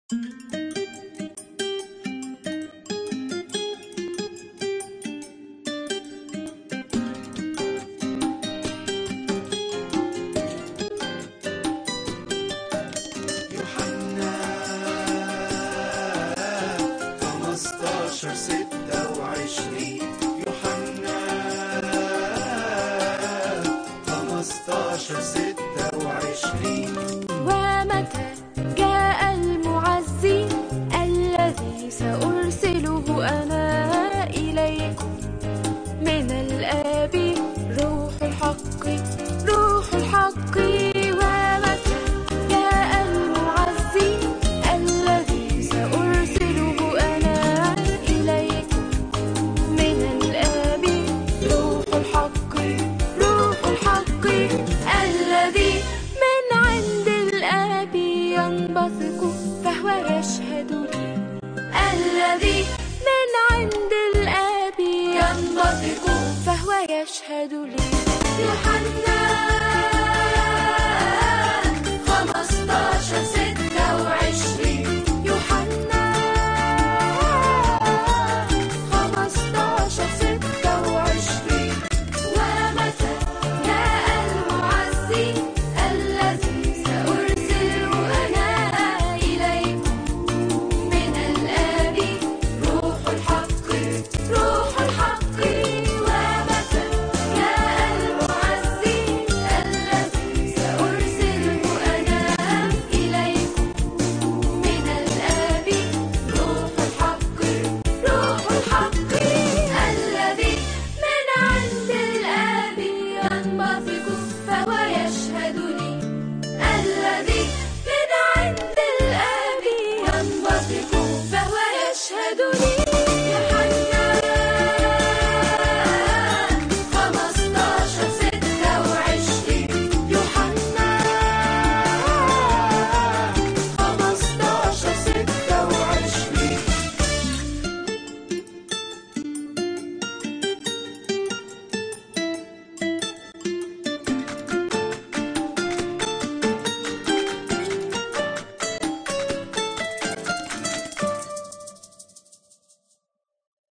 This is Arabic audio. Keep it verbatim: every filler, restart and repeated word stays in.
يوحنا خمستاشر ستة وعشرين يوحنا خمستاشر ستة وعشرين. ومتى جاء المعزي الذي سأرسله أنا إليكم من الآب روح الحق روح الحق. ومتى جاء المعزي الذي سأرسله أنا إليكم من الآب روح الحق روح الحق الذي من عند الآب ينبثق فهو يشهد لي. الذي من عند الآب ينبثق فهو يشهد لي. يوحنا